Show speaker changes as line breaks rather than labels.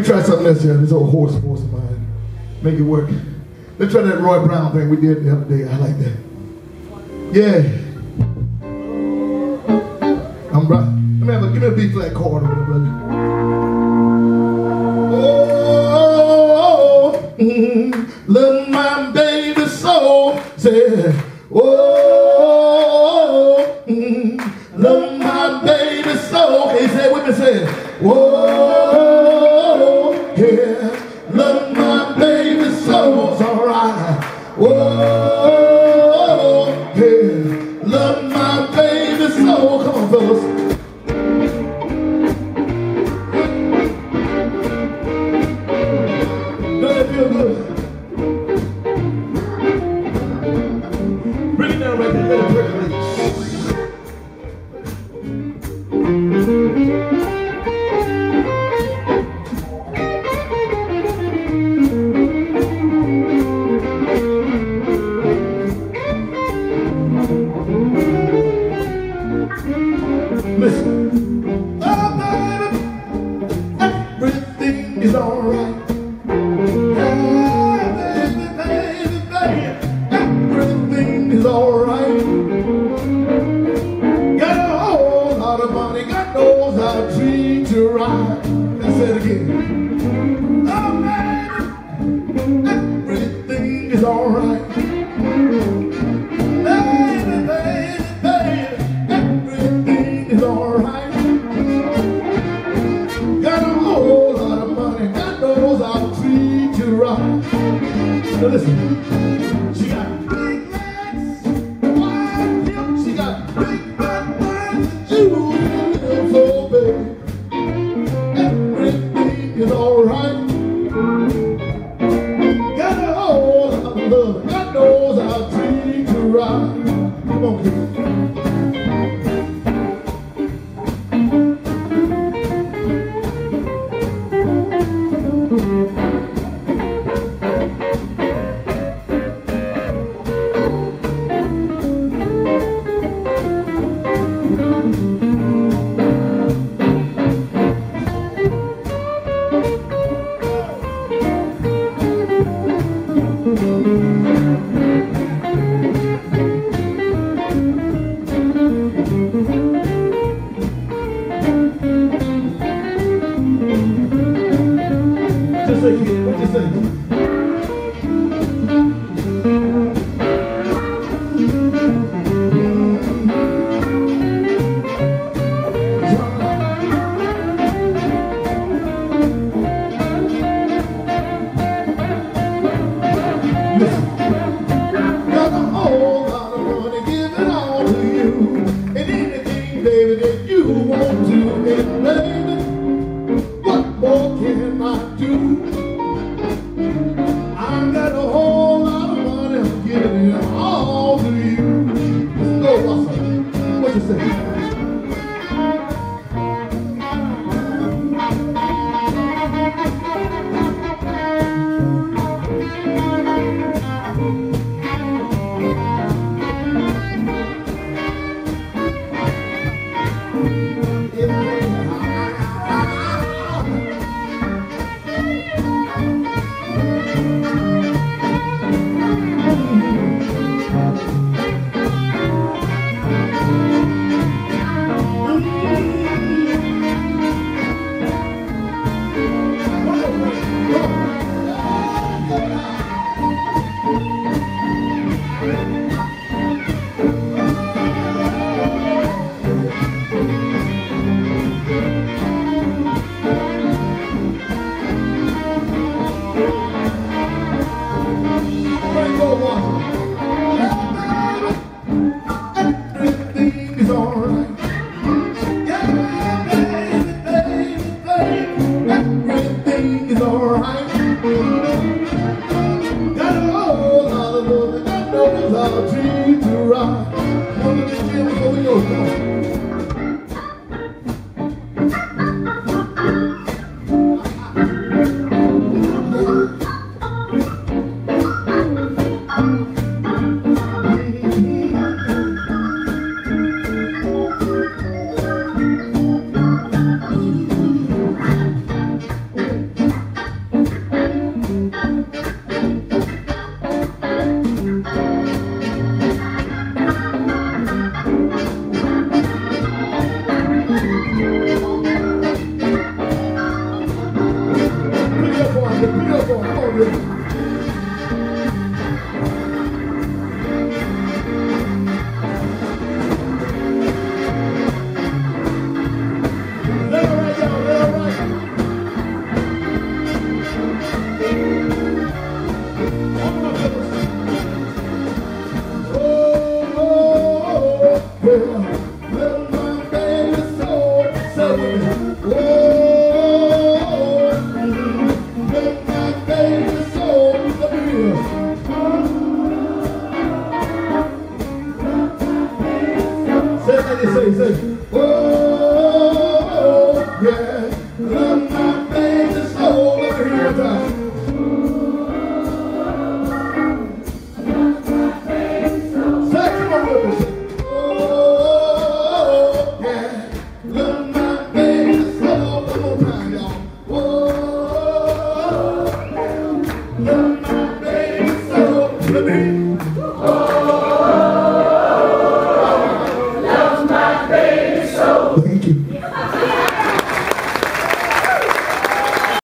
Try something else here. This old horse of mine. Make it work. Let's try that Roy Brown thing we did the other day. I like that. Yeah. I'm right. Give me a B flat chord over there, brother. Oh, love my baby so. Say, oh, love my baby so. Okay, say it with me. Say, whoa, yeah, love my baby so. It's all right. Whoa, yeah, love my baby so. Come on, fellas. it.